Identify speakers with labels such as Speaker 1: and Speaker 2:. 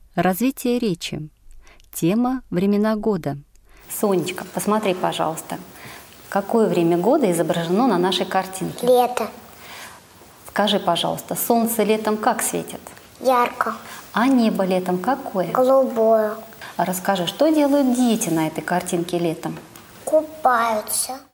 Speaker 1: Развитие речи. Тема «Времена года».
Speaker 2: Сонечка, посмотри, пожалуйста, какое время года изображено на нашей картинке?
Speaker 3: Лето.
Speaker 2: Скажи, пожалуйста, солнце летом как светит?
Speaker 3: Ярко.
Speaker 2: А небо летом какое?
Speaker 3: Голубое.
Speaker 2: А расскажи, что делают дети на этой картинке летом?
Speaker 3: Купаются.